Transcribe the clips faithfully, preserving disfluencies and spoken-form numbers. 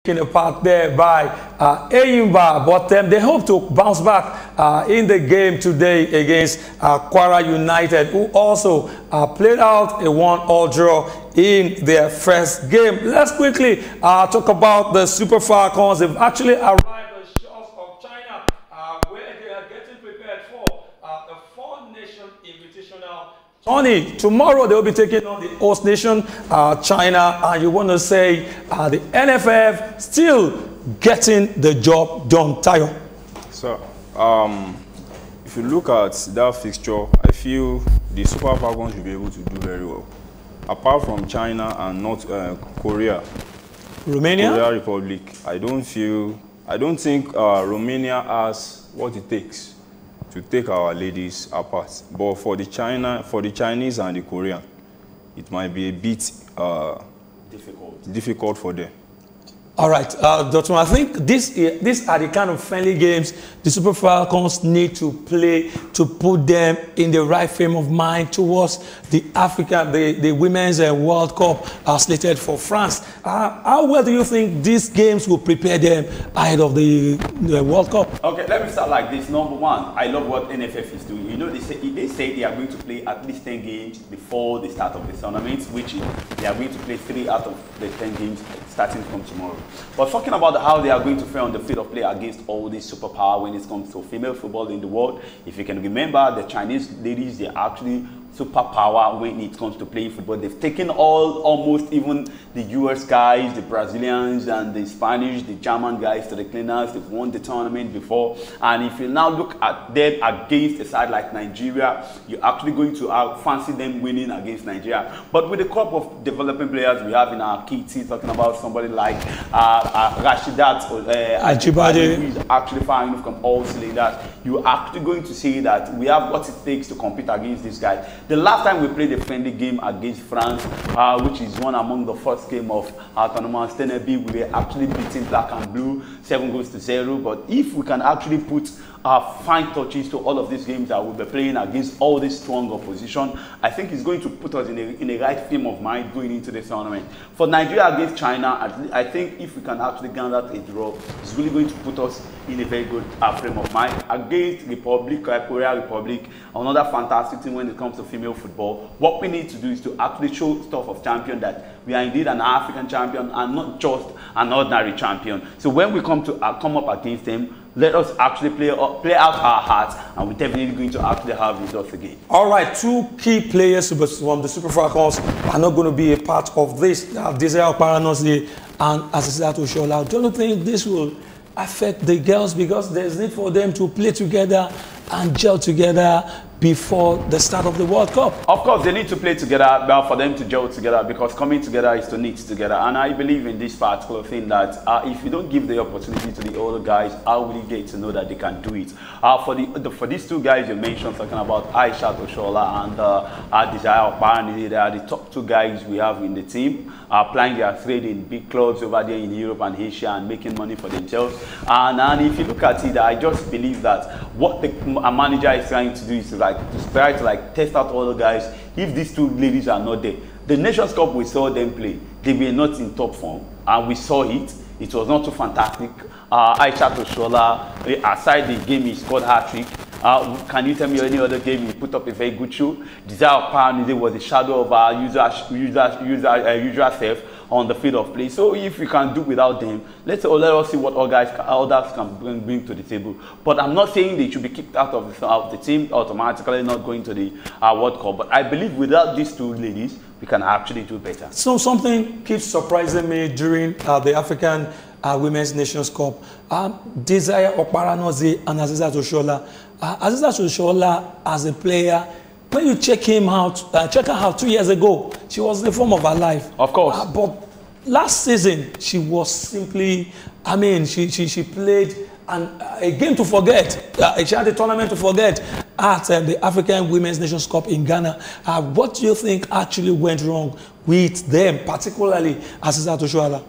taken apart there by uh, Eyimba, but um, they hope to bounce back uh, in the game today against uh, Kwara United, who also uh, played out a one-all draw in their first game. Let's quickly uh, talk about the Super Falcons. They've actually arrived on the shores of China, uh, where they are getting prepared for uh, a four-nation invitational Tony, tomorrow they will be taking on the host nation, uh, China, and you want to say uh, the N F F still getting the job done, Tayo? So, um, if you look at that fixture, I feel the Super Falcons will be able to do very well. Apart from China and North uh, Korea, Romania, Korea Republic, I don't feel, I don't think uh, Romania has what it takes to take our ladies apart. But for the China, for the Chinese and the Korean, it might be a bit uh, difficult. difficult for them. All right, uh, Doctor, I think this, these are the kind of friendly games the Super Falcons need to play to put them in the right frame of mind towards the Africa, the, the Women's uh, World Cup uh, slated for France. Uh, how well do you think these games will prepare them ahead of the, the World Cup? Okay, let me start like this. Number one, I love what N F F is doing. You know, they say, they say they are going to play at least ten games before the start of the tournament, which is they are going to play three out of the ten games starting from tomorrow. But talking about how they are going to fare on the field of play against all these superpower when it comes to female football in the world, if you can remember, the Chinese ladies, they are actually superpower when it comes to playing football. They've taken all, almost even the U S guys, the Brazilians and the Spanish, the German guys to the cleaners. They've won the tournament before. And if you now look at them against a side like Nigeria, you're actually going to uh, fancy them winning against Nigeria. But with the crop of developing players we have in our key team, talking about somebody like uh, uh, Rashidat uh, Ajibade, who is actually firing from all cylinders, you're actually going to see that we have what it takes to compete against these guys. The last time we played a friendly game against France, uh, which is one among the first game of our tournament, Steneby, we were actually beating Black and Blue seven goals to zero. But if we can actually put uh, fine touches to all of these games that we'll be playing against all this strong opposition, I think it's going to put us in a, in a right frame of mind going into this tournament. For Nigeria against China, I think if we can actually garner a draw, it's really going to put us in a very good uh, frame of mind. Against Republic, uh, Korea Republic, another fantastic team when it comes to female football. What we need to do is to actually show stuff of champion that we are indeed an African champion and not just an ordinary champion. So when we come to uh, come up against them, let us actually play, uh, play out our hearts, and we're definitely going to actually have results again. All right, two key players from the Super Falcons are not going to be a part of this. Uh, Desire Okpara-Nnazie and Asisat Oshoala. Don't you think this will affect the girls because there's need for them to play together and gel together before the start of the World Cup? Of course, they need to play together, but for them to gel together, because coming together is to knit together. And I believe in this particular thing that uh, if you don't give the opportunity to the older guys, how will you get to know that they can do it? Uh, for the, the for these two guys you mentioned, talking about Aishat Oshoala and uh, Desire Okpara-Nnazie, they are the top two guys we have in the team, uh, playing their trade in big clubs over there in Europe and Asia and making money for themselves. And, and if you look at it, I just believe that what the a manager is trying to do is to like to try to like test out all the guys. If these two ladies are not there, the Nations Cup we saw them play, they were not in top form, and we saw it. It was not too fantastic. Uh, Aishat Oshoala, aside the game he scored hat-trick. Uh, can you tell me any other game he put up a very good show? Desire Okpara-Nnazie was the shadow of our usual usual usual uh, usual self on the field of play. So if we can do without them, let's let us see what all guys others can bring, bring to the table. But I'm not saying they should be kicked out of the, of the team automatically, not going to the uh, World Cup. But I believe without these two ladies, we can actually do better. So something keeps surprising me during uh, the African uh, Women's Nations Cup. Um, Desire Okpara-Nnazie and Asisat Oshoala. Uh, Asisat Oshoala as a player, when you check him out, uh, check her out two years ago, she was the form of her life. Of course. Uh, but last season, she was simply, I mean, she, she, she played an, uh, a game to forget. Uh, she had a tournament to forget at uh, the African Women's Nations Cup in Ghana. Uh, what do you think actually went wrong with them, particularly Asisat Oshoala?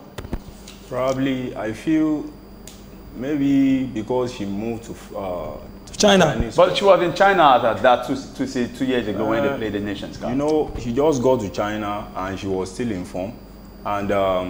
Probably, I feel maybe because she moved to uh, China. Chinese. But she was in China at that two, two, two years ago uh, when they played the Nations Cup. You know, she just got to China and she was still in form. And um,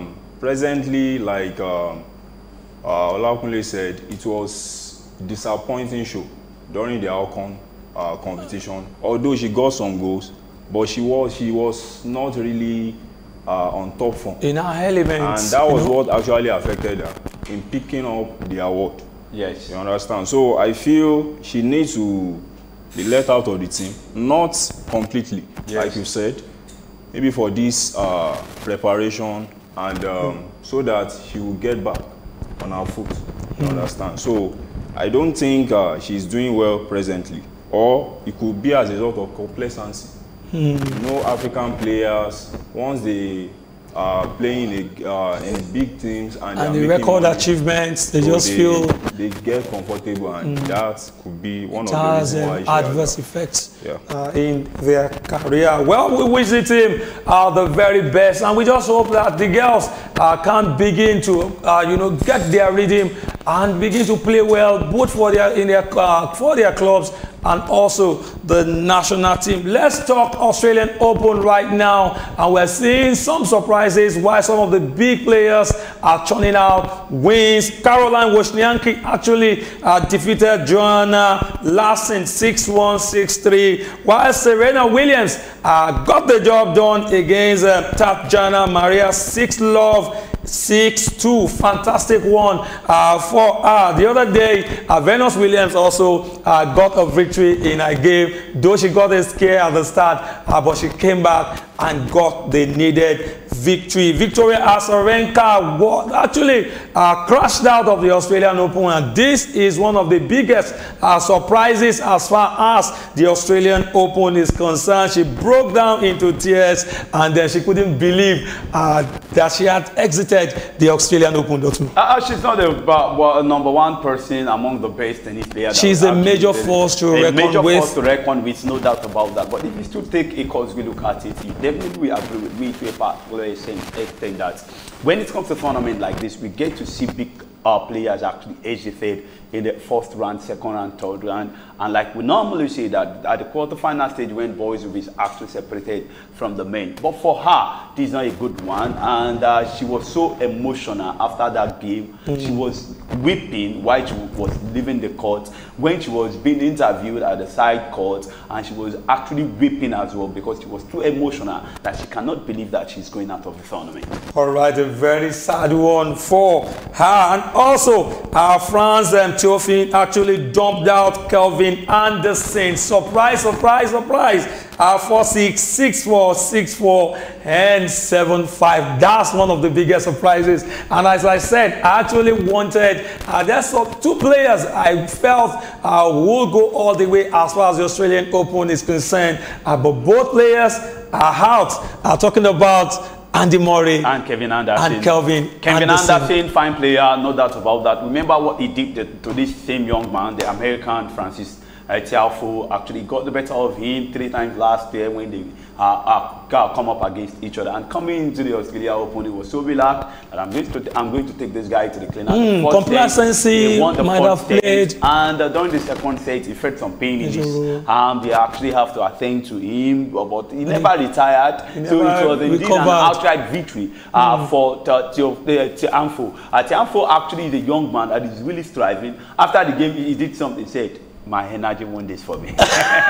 presently, like um, uh, Olakunle said, it was disappointing show during the Alcon uh, competition. Although she got some goals, but she was she was not really uh, on top form. In her elements. And that was you know? what actually affected her in picking up the award. Yes. You understand? So I feel she needs to be let out of the team, not completely, yes. like you said, maybe for this uh, preparation, and um, mm. so that she will get back on her foot. You mm. understand? So I don't think uh, she's doing well presently, or it could be as a result of complacency. Mm. You know, African players, once they are playing in, uh, in big teams and, and the record money, achievements, they so just they, feel they get comfortable, and mm. that could be one it of the reasons um, why adverse effects yeah. uh, in their career. Well, we wish the team uh, the very best, and we just hope that the girls uh, can begin to, uh, you know, get their rhythm and begin to play well, both for their in their uh, for their clubs and also the national team. Let's talk Australian Open right now, and we're seeing some surprises why some of the big players are churning out wins. Caroline Wozniacki actually uh, defeated Joanna Larsson six one, six three, while Serena Williams uh, got the job done against uh, Tatjana Maria six love, six two. Fantastic one uh, for her. The other day, uh, Venus Williams also uh, got a victory in a game, though she got a scare at the start, uh, but she came back and got the needed victory. Victoria Azarenka actually uh, crashed out of the Australian Open, and this is one of the biggest uh, surprises as far as the Australian Open is concerned. She broke down into tears, and then she couldn't believe uh, that she had exited the Australian Open. Uh, she's not the uh, well, number one person among the best tennis players. She's a major force to reckon with. A major force to reckon with, no doubt about that. But if you still take a close look at it, definitely we agree with me to a particular extent that when it comes to a tournament like this, we get to see big uh, players actually edge the third in the first round, second round, third round. And like we normally say that at the quarterfinal stage when boys will be actually separated from the men. But for her, this is not a good one. And uh, she was so emotional after that game. Mm. She was weeping while she was leaving the court, when she was being interviewed at the side court, and she was actually weeping as well because she was too emotional that she cannot believe that she's going out of the tournament. All right, a very sad one for her. And also, our France and Théophile actually dumped out Kelvin Anderson. Surprise, surprise, surprise. Uh, four six, six four, six four, and seven five. That's one of the biggest surprises. And as I said, I actually wanted, uh, there's some, two players I felt uh, will go all the way as far as the Australian Open is concerned. Uh, but both players are out. I'm talking about Andy Murray and Kevin Anderson. And Kelvin Kevin Anderson. Anderson, fine player, no doubt about that. Remember what he did to, to this same young man, the American Francis uh, Tiafoe, actually got the better of him three times last year when they uh, uh, come up against each other. And coming into the Australia Open, it was so relaxed that I'm going to I'm going to take this guy to the cleaner. Mm, complacency might have played. And uh, during the second set, he felt some pain in his arm. They actually have to attend to him, but he never he, retired. He so never it was indeed recovered. An outright victory uh, mm. for Tiafoe. Uh, Tiafoe actually is a young man that is really striving. After the game, he did something, he said, my energy won this for me. But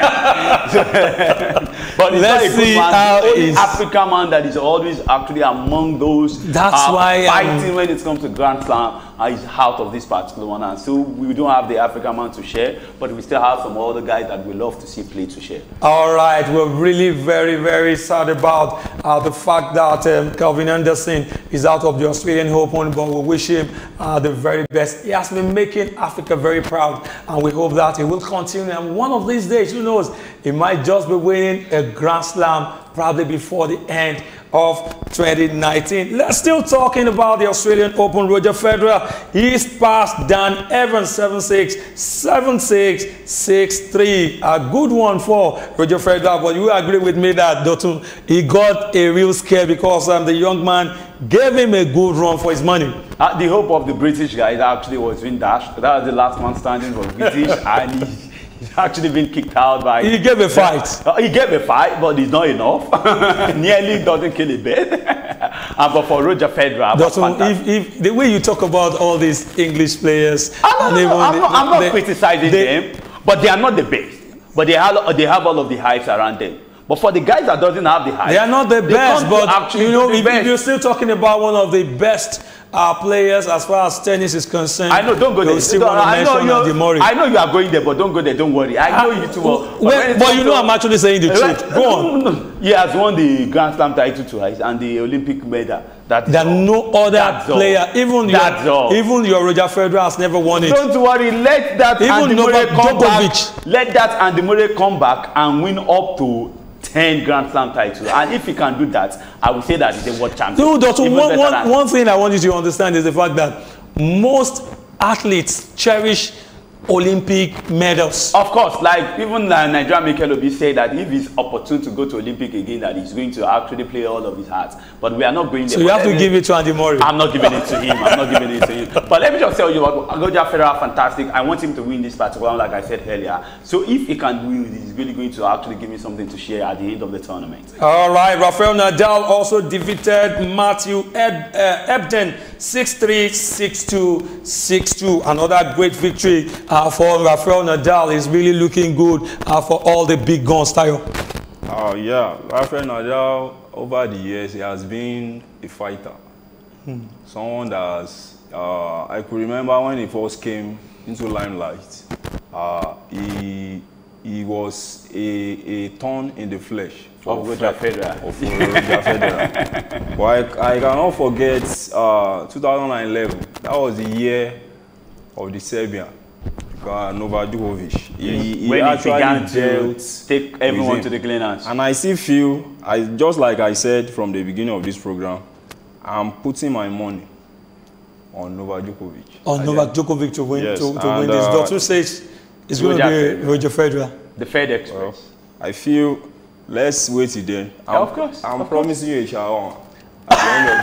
it's Let's not a good see man. how The only is African man that is always actually among those That's uh, why fighting um, when it comes to Grand Slam uh, is out of this particular one. And so we don't have the African man to share, but we still have some other guys that we love to see play to share. All right, we're really very, very sad about uh, the fact that um, Kelvin Anderson is out of the Australian Open, but we wish him uh, the very best. He has been making Africa very proud, and we hope that he will continue. And one of these days, who knows, he might just be winning a Grand Slam probably before the end of twenty nineteen. Let's still talking about the Australian Open. Roger Federer, he's passed Dan Evans seven six, seven six, six three. A good one for Roger Federer, but you agree with me that Dotun, he got a real scare because um, the young man gave him a good run for his money. Uh, the hope of the British guy actually was being dashed. That was the last man standing for British, and he, He's actually been kicked out by. He gave a fight. Uh, he gave a fight, but it's not enough. Nearly doesn't kill a bird. And but for Roger Federer, Doctor, if, if the way you talk about all these English players, I'm not, and I'm the, not, I'm not they, criticizing they, them, but they are not the best. But they have they have all of the hypes around them. But for the guys that doesn't have the hype, they are not the best. But you know, if, if you're still talking about one of the best uh, players as far as tennis is concerned, I know. Don't go there. Still Don't, want to I, know mention Andy Murray. I know you are going there, but don't go there. Don't worry. I know you too well. But, but you know, I'm actually saying the right, truth. Go on. He has won the Grand Slam title twice and the Olympic medal. That There are no other That's player, all. even That's your, all. even your Roger Federer has never won it. Don't worry. Let that Even Andy Murray Novak come Djokovic. back. Let that Andy Murray come back and win up to ten Grand Slam titles. And if he can do that, I will say that he's a world champion. No, Doctor, Even one, better one, than- one thing I want you to understand is the fact that most athletes cherish Olympic medals. Of course, like even uh, Nigerian Mikel Obi said that if he's opportune to go to Olympic again, that he's going to actually play all of his hearts. But we are not going there. So you But have to let give me- it to Andy Murray. I'm not giving it to him. I'm not giving it to him. But let me just tell you what, Roger Federer, fantastic. I want him to win this particular one, like I said earlier. So if he can win, he's really going to actually give me something to share at the end of the tournament. All right, Rafael Nadal also defeated Matthew Ed, uh, Ebden six three, six two, six two. Another great victory uh, for Rafael Nadal. Is really looking good uh, for all the big guns, Tayo. Oh yeah, Rafael Nadal over the years he has been a fighter. Hmm. Someone that has, uh, I could remember when he first came into limelight. Uh, he he was a a thorn in the flesh for Of Roger Federer. Of Roger Federer. But I, I cannot forget uh, two thousand eleven. That was the year of the Serbian. Uh, Novak Djokovic. He, he when actually he began to dealt take everyone with to the cleaners. And I still feel, I just like I said from the beginning of this program, I'm putting my money on Novak Djokovic. On I Novak think- Djokovic to win Yes, to, to and, win this. uh, Doctor says it's going to Roger be Federer. Roger Federer. The Fed Express. Well, I feel, let's wait till then. I'm, Yeah, of course, I'm of promising you a shower. At the end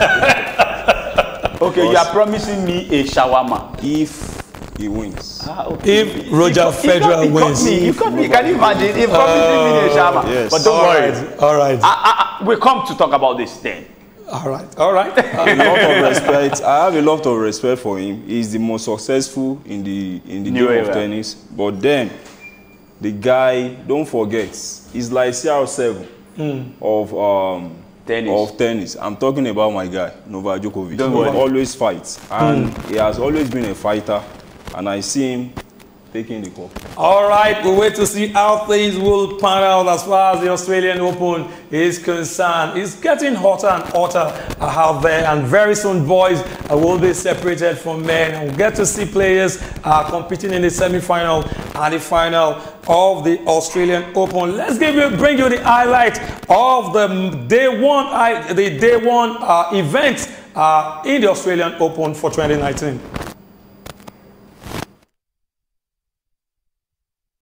of the Okay, you are promising me a shawarma. day, if he wins. Ah, okay. If Roger You got- you got- Federer you got wins. me. You got me. Can you imagine? He promising me a shawarma. yes. But don't All worry. right, all right, I, I, I, we come to talk about this then. all right, all right. A lot of respect. I have a lot of respect for him. He's the most successful in the in the New game of era. tennis. But then, the guy, don't forget, he's like C R seven of um Tennis. of tennis. I'm talking about my guy, Novak Djokovic. Don't he worry. always fights, and he has always been a fighter. And I see him taking the cup. All right, we wait to see how things will pan out as far as the Australian Open is concerned. It's getting hotter and hotter out there, and very soon boys uh, will be separated from men. And we'll get to see players uh, competing in the semi-final and the final of the Australian Open. Let's give you, bring you the highlight of the day one, I, the day one uh, event uh, in the Australian Open for twenty nineteen.